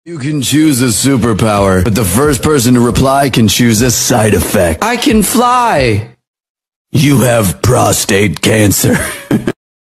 You can choose a superpower, but the first person to reply can choose a side effect. I can fly. You have prostate cancer.